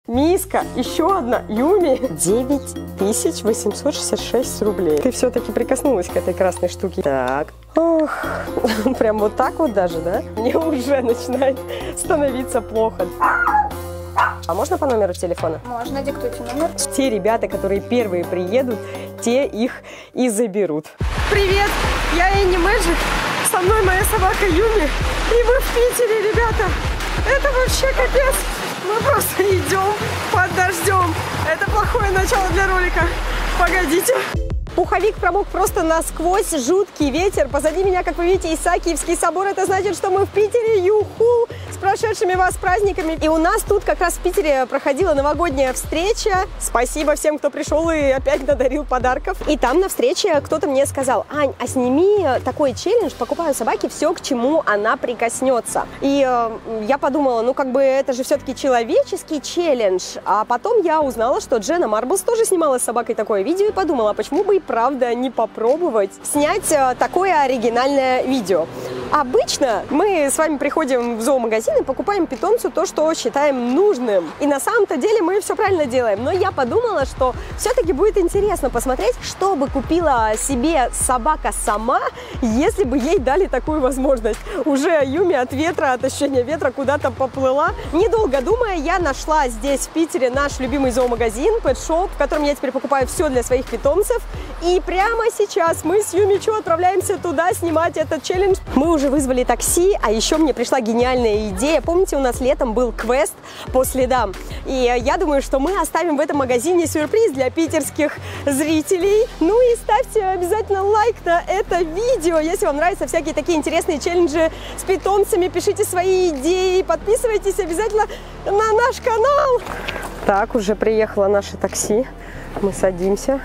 Миска, еще одна, Юми. 9866 рублей. Ты все-таки прикоснулась к этой красной штуке. Так. Ох, прям вот так вот даже, да? Мне уже начинает становиться плохо. А можно по номеру телефона? Можно, диктуйте номер. Те ребята, которые первые приедут, те их и заберут. Привет, я Энни Мэджик. Со мной моя собака Юми. И мы в Питере, ребята. Это вообще капец. Мы просто идем под дождем. Это плохое начало для ролика. Погодите. Пуховик промок просто насквозь, жуткий ветер. Позади меня, как вы видите, Исаакиевский собор. Это значит, что мы в Питере. Юху! С прошедшими вас праздниками. И у нас тут как раз в Питере проходила новогодняя встреча. Спасибо всем, кто пришел и опять надарил подарков. И там на встрече кто-то мне сказал: Ань, а сними такой челлендж, покупаю собаке все, к чему она прикоснется. И я подумала, ну как бы это же все-таки человеческий челлендж. А потом я узнала, что Дженна Марблс тоже снимала с собакой такое видео, и подумала, почему бы и правда не попробовать снять такое оригинальное видео. Обычно мы с вами приходим в зоомагазин и покупаем питомцу то, что считаем нужным. И на самом-то деле мы все правильно делаем. Но я подумала, что все-таки будет интересно посмотреть, что бы купила себе собака сама, если бы ей дали такую возможность. Уже Юми от ветра, от ощущения ветра куда-то поплыла. Недолго думая, я нашла здесь, в Питере, наш любимый зоомагазин, Pet Shop, в котором я теперь покупаю все для своих питомцев. И прямо сейчас мы с Юми Чу отправляемся туда снимать этот челлендж. Мы уже вызвали такси, а еще мне пришла гениальная идея. Помните, у нас летом был квест по следам. И я думаю, что мы оставим в этом магазине сюрприз для питерских зрителей. Ну и ставьте обязательно лайк на это видео. Если вам нравятся всякие такие интересные челленджи с питомцами, пишите свои идеи, подписывайтесь обязательно на наш канал. Так, уже приехало наше такси. Мы садимся.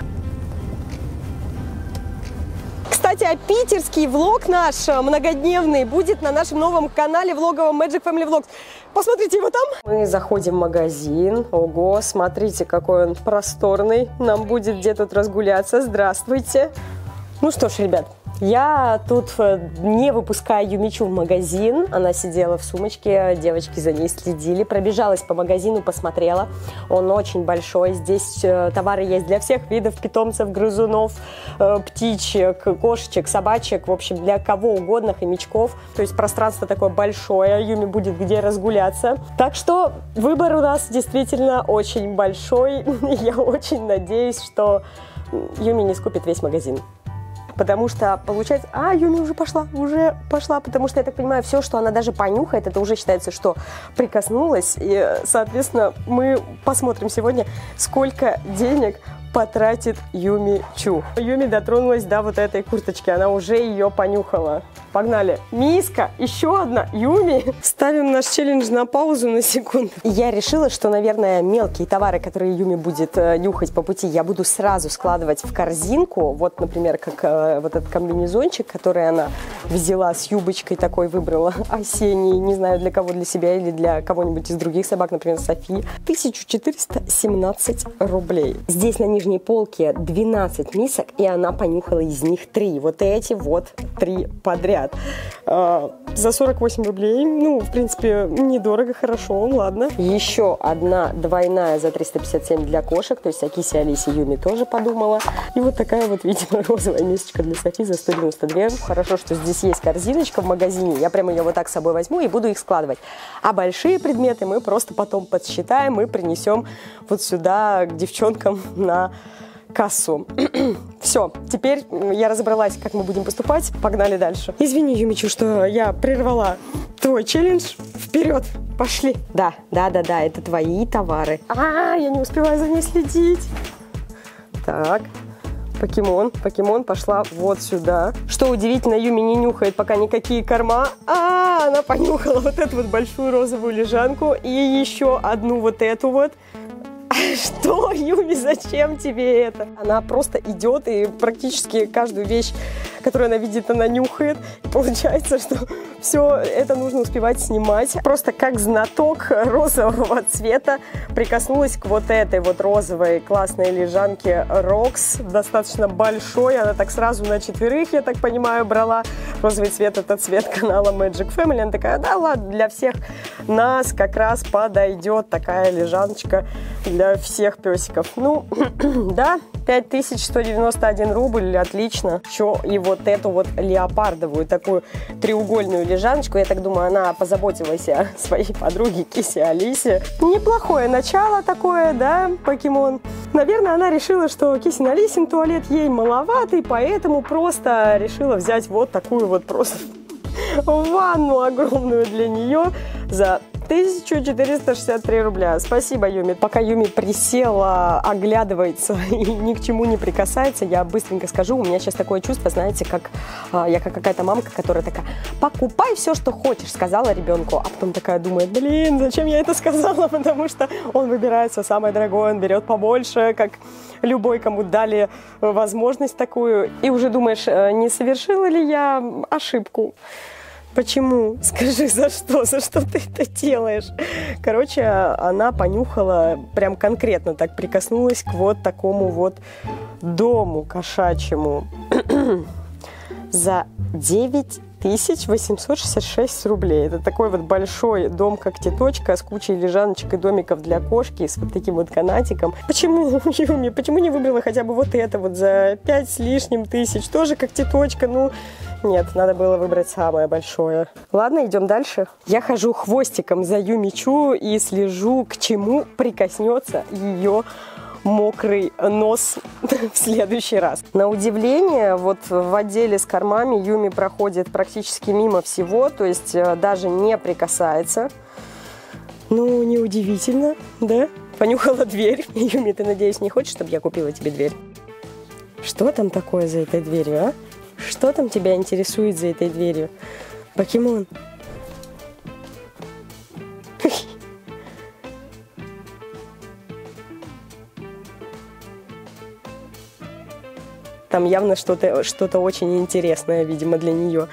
Кстати, а питерский влог наш многодневный будет на нашем новом канале влоговом Magic Family Vlogs. Посмотрите его там. Мы заходим в магазин. Ого, смотрите, какой он просторный. Нам будет где тут разгуляться. Здравствуйте. Ну что ж, ребят, я тут не выпускаю Юми Чу в магазин. Она сидела в сумочке, девочки за ней следили. Пробежалась по магазину, посмотрела. Он очень большой. Здесь товары есть для всех видов питомцев, грызунов, птичек, кошечек, собачек. В общем, для кого угодно, хомячков. То есть пространство такое большое. Юми будет где разгуляться. Так что выбор у нас действительно очень большой. Я очень надеюсь, что Юми не скупит весь магазин. Потому что получается... А, Юми уже пошла, потому что, я так понимаю, все, что она даже понюхает, это уже считается, что прикоснулась. И, соответственно, мы посмотрим сегодня, сколько денег потратит Юми Чу. Юми дотронулась до вот этой курточки, она уже ее понюхала. Погнали. Миска, еще одна, Юми. Ставим наш челлендж на паузу на секунду. Я решила, что, наверное, мелкие товары, которые Юми будет нюхать по пути, я буду сразу складывать в корзинку. Вот, например, как вот этот комбинезончик, который она взяла с юбочкой такой, выбрала осенний, не знаю, для кого, для себя или для кого-нибудь из других собак, например, Софии. 1417 рублей. Здесь на нижней полке 12 мисок, и она понюхала из них 3. Вот эти вот 3 подряд. За 48 рублей, ну, в принципе, недорого, хорошо, ладно. Еще одна двойная за 357 для кошек, то есть о Кисе, Алисе, Юми тоже подумала. И вот такая вот, видимо, розовая мисочка для Софи за 192. Хорошо, что здесь есть корзиночка в магазине, я прямо ее вот так с собой возьму и буду их складывать. А большие предметы мы просто потом подсчитаем и принесем вот сюда к девчонкам на кассу. Все, теперь я разобралась, как мы будем поступать. Погнали дальше. Извини, Юми Чу, что я прервала твой челлендж. Вперед, пошли. Да, это твои товары. Я не успеваю за ней следить. Так, покемон пошла вот сюда. Что удивительно, Юми не нюхает пока никакие корма. Она понюхала вот эту вот большую розовую лежанку и еще одну вот эту вот. Что, Юми, зачем тебе это? Она просто идет и практически каждую вещь, которую она видит, она нюхает. Получается, что все это нужно успевать снимать. Просто как знаток розового цвета прикоснулась к вот этой вот розовой классной лежанке Rox. Достаточно большой, она так сразу на 4, я так понимаю, брала. Розовый цвет — это цвет канала Magic Family. Она такая: да ладно, для всех нас как раз подойдет такая лежаночка для всех песиков. Ну, да, 5191 рубль, отлично. Еще и вот эту вот леопардовую такую треугольную лежаночку, я так думаю, она позаботилась о своей подруге Кисе Алисе. Неплохое начало такое, да, покемон. Наверное, она решила, что Кисин Алисин туалет ей маловатый, поэтому просто решила взять вот такую вот просто ванну огромную для нее за 1463 рубля. Спасибо, Юми. Пока Юми присела, оглядывается и ни к чему не прикасается, я быстренько скажу, у меня сейчас такое чувство, знаете, как я как какая-то мамка, которая такая: покупай все, что хочешь, сказала ребенку, а потом такая думает: блин, зачем я это сказала, потому что он выбирает все самое дорогое, он берет побольше, как любой, кому дали возможность такую, и уже думаешь, не совершила ли я ошибку. Почему? Скажи, за что? За что ты это делаешь? Короче, она понюхала, прям конкретно так прикоснулась к вот такому вот дому кошачьему за 9866 рублей. Это такой вот большой дом-когтеточка с кучей лежаночек и домиков для кошки, с вот таким вот канатиком. Почему, Юми, почему не выбрала хотя бы вот это вот за 5 с лишним тысяч? Тоже когтеточка, ну... Нет, надо было выбрать самое большое. Ладно, идем дальше. Я хожу хвостиком за Юмичу и слежу, к чему прикоснется ее мокрый нос в следующий раз. На удивление, вот в отделе с кормами Юми проходит практически мимо всего, то есть даже не прикасается. Ну, неудивительно, да? Понюхала дверь. Юми, ты, надеюсь, не хочешь, чтобы я купила тебе дверь? Что там такое за этой дверью, а? Что там тебя интересует за этой дверью? Покемон. Там явно что-то очень интересное, видимо, для нее.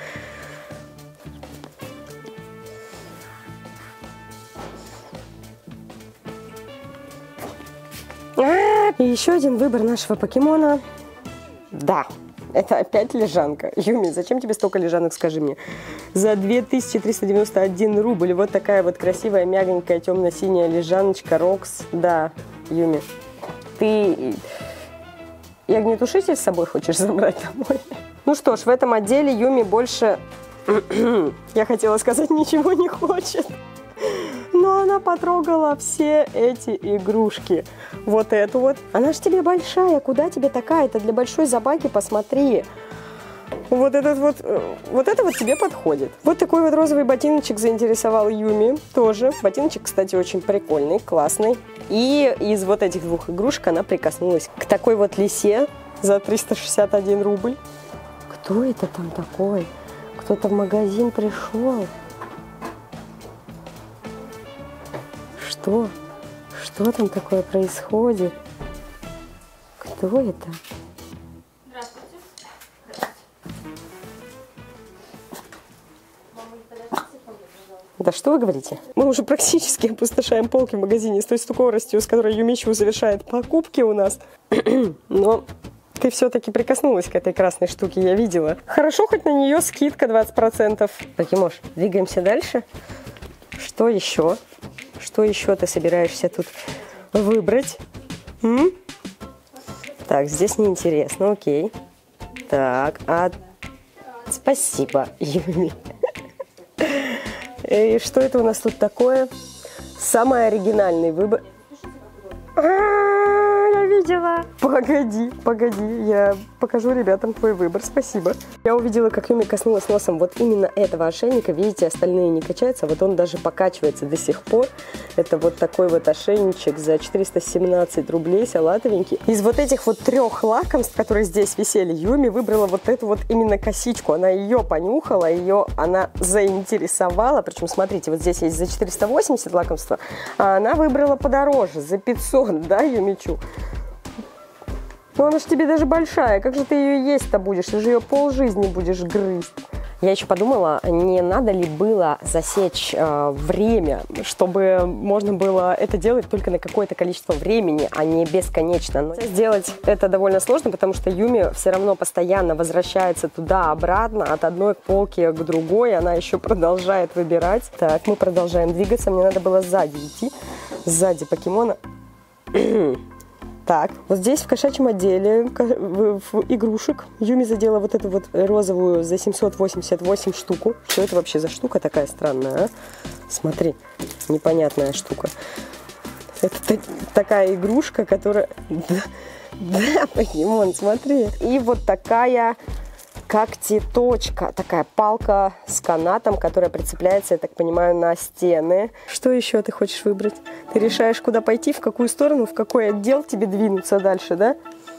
И еще один выбор нашего покемона. Да. Это опять лежанка. Юми, зачем тебе столько лежанок, скажи мне? За 2391 рубль вот такая вот красивая, мягенькая, темно-синяя лежаночка Rox. Да, Юми, ты и огнетушитель с собой хочешь забрать домой? Ну что ж, в этом отделе Юми больше, я хотела сказать, ничего не хочет. Но она потрогала все эти игрушки. Вот эту вот. Она же тебе большая. Куда тебе такая? Это для большой собаки, посмотри. Вот это вот тебе подходит. Вот такой вот розовый ботиночек заинтересовал Юми. Тоже. Ботиночек, кстати, очень прикольный, классный. И из вот этих двух игрушек она прикоснулась к такой вот лисе за 361 рубль. Кто это там такой? Кто-то в магазин пришел. Что? Что там такое происходит? Кто это? Здравствуйте. Да что вы говорите? Мы уже практически опустошаем полки в магазине с той скоростью, с которой Юмичу завершает покупки у нас. Но ты все-таки прикоснулась к этой красной штуке, я видела. Хорошо, хоть на нее скидка 20%. Покемош, двигаемся дальше. Что еще? Что еще ты собираешься тут выбрать? Так, здесь неинтересно, окей. Так, спасибо, Юми. И что это у нас тут такое? Самый оригинальный выбор. Я видела. Погоди, я покажу ребятам твой выбор, спасибо. Я увидела, как Юми коснулась носом вот именно этого ошейника. Видите, остальные не качаются, вот он даже покачивается до сих пор. Это вот такой вот ошейничек за 417 рублей, салатовенький. Из вот этих вот 3 лакомств, которые здесь висели, Юми выбрала вот эту вот именно косичку. Она ее понюхала, ее она заинтересовала. Причем, смотрите, вот здесь есть за 480 лакомства, а она выбрала подороже, за 500, да, Юмичу? Ну она же тебе даже большая, как же ты ее есть-то будешь? Ты же ее полжизни будешь грызть. Я еще подумала, не надо ли было засечь время, чтобы можно было это делать только на какое-то количество времени, а не бесконечно. Но сделать это довольно сложно, потому что Юми все равно постоянно возвращается туда-обратно, от одной полки к другой, она еще продолжает выбирать. Так, мы продолжаем двигаться, мне надо было сзади идти, сзади покемона. Так, вот здесь в кошачьем отделе в игрушек Юми задела вот эту вот розовую за 788 штуку. Что это вообще за штука такая странная, а? Смотри, непонятная штука. Это такая игрушка, которая... Да, покемон, смотри. И вот такая когтеточка, такая палка с канатом, которая прицепляется, я так понимаю, на стены. Что еще ты хочешь выбрать? Ты решаешь, куда пойти, в какую сторону, в какой отдел тебе двинуться дальше, да?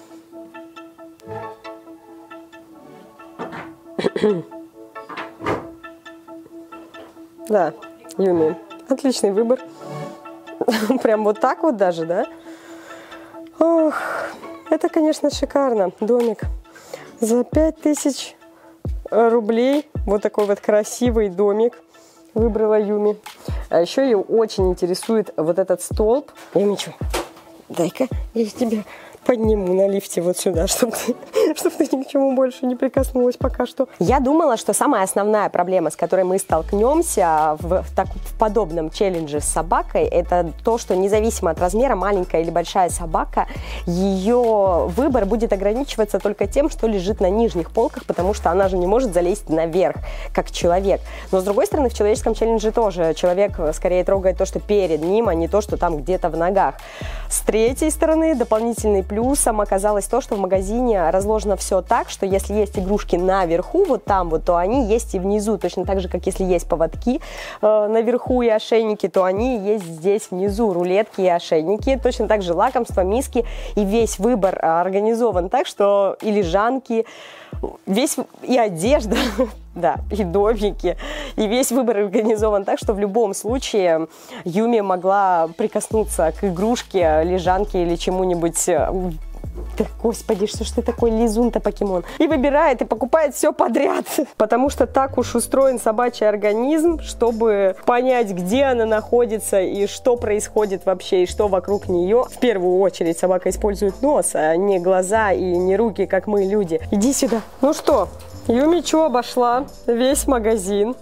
Да, Юми, отличный выбор. Прям вот так вот даже, да? Ох, это, конечно, шикарно. Домик. За 5000 рублей вот такой вот красивый домик выбрала Юми. А еще ее очень интересует вот этот столб. Юмичу, дай-ка я тебя подниму на лифте вот сюда, чтобы ты ни к чему больше не прикоснулась пока что. Я думала, что самая основная проблема, с которой мы столкнемся в подобном челлендже с собакой, это то, что независимо от размера, маленькая или большая собака, ее выбор будет ограничиваться только тем, что лежит на нижних полках, потому что она же не может залезть наверх, как человек. Но, с другой стороны, в человеческом челлендже тоже человек скорее трогает то, что перед ним, а не то, что там где-то в ногах. С третьей стороны, дополнительный плюсом оказалось то, что в магазине разложено все так, что если есть игрушки наверху, вот там вот, то они есть и внизу. Точно так же, как если есть поводки наверху и ошейники, то они есть здесь внизу. Рулетки и ошейники. Точно так же лакомства, миски. И весь выбор организован так, что и лежанки, весь и одежда, да, и домики, и весь выбор организован так, что в любом случае Юми могла прикоснуться к игрушке, лежанке или чему-нибудь. Да, господи, что ж ты такой лизун-то, покемон? И выбирает, и покупает все подряд. Потому что так уж устроен собачий организм, чтобы понять, где она находится и что происходит вообще, и что вокруг нее. В первую очередь собака использует нос, а не глаза и не руки, как мы, люди. Иди сюда. Ну что, Юмичу обошла весь магазин.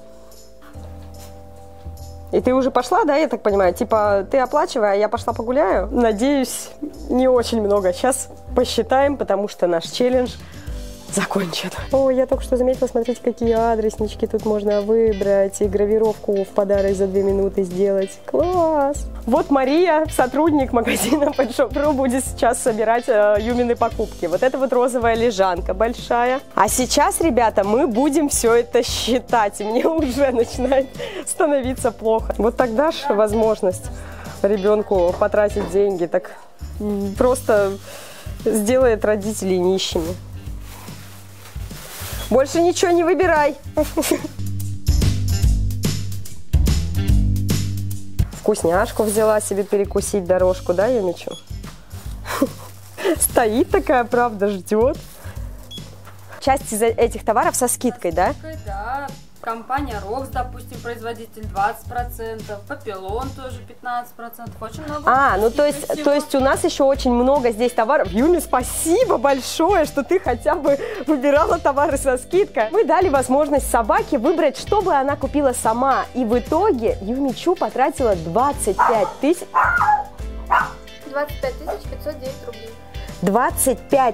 И ты уже пошла, да, я так понимаю? Типа, ты оплачивай, а я пошла погуляю? Надеюсь, не очень много. Сейчас посчитаем, потому что наш челлендж закончен. О, я только что заметила, смотрите, какие адреснички тут можно выбрать. И гравировку в подарок за 2 минуты сделать. Класс! Вот Мария, сотрудник магазина Pet Shop Ru, будет сейчас собирать Юмины покупки. Вот это вот розовая лежанка большая. А сейчас, ребята, мы будем все это считать. И мне уже начинает становиться плохо. Вот тогда же возможность ребенку потратить деньги так просто сделает родителей нищими. Больше ничего не выбирай. Вкусняшку взяла себе перекусить дорожку, да, Юмичу? Стоит такая, правда, ждет. Часть из этих товаров со скидкой, да? Да. Компания Рокс, допустим, производитель 20%, Папилон тоже 15%, очень много. А, ну то есть у нас еще очень много здесь товаров. Юми, спасибо большое, что ты хотя бы выбирала товары со скидкой. Мы дали возможность собаке выбрать, что бы она купила сама. И в итоге Юмичу потратила 25 509 рублей. 25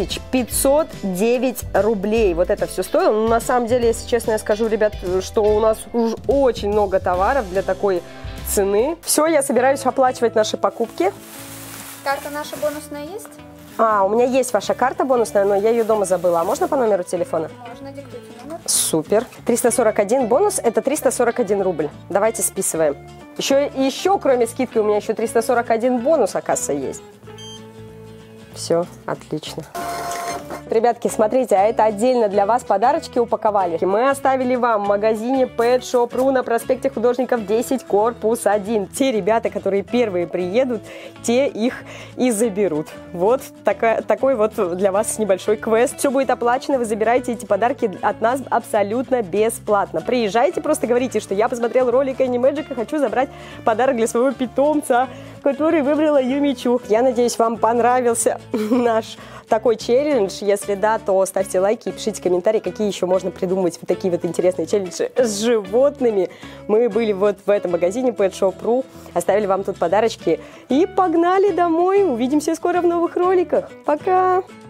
509 рублей. Вот это все стоило. Ну, на самом деле, если честно, я скажу, ребят, что у нас уж очень много товаров для такой цены. Все, я собираюсь оплачивать наши покупки. Карта наша бонусная есть? А, у меня есть ваша карта бонусная, но я ее дома забыла. А можно по номеру телефона? Можно, диктуйте номер. Супер. 341 бонус, это 341 рубль. Давайте списываем. Еще кроме скидки, у меня еще 341 бонус, оказывается, есть. Все, отлично. Ребятки, смотрите, а это отдельно для вас подарочки упаковали. Мы оставили вам в магазине Pet Shop.ru на проспекте Художников 10, корпус 1. Те ребята, которые первые приедут, те их и заберут. Вот такой вот для вас небольшой квест. Все будет оплачено, вы забираете эти подарки от нас абсолютно бесплатно. Приезжайте, просто говорите, что я посмотрел ролик Animagic и хочу забрать подарок для своего питомца, который выбрала Юмичу. Я надеюсь, вам понравился наш такой челлендж. Если да, то ставьте лайки и пишите комментарии, какие еще можно придумать вот такие вот интересные челленджи с животными. Мы были вот в этом магазине Pet Shop.ru, оставили вам тут подарочки и погнали домой. Увидимся скоро в новых роликах. Пока!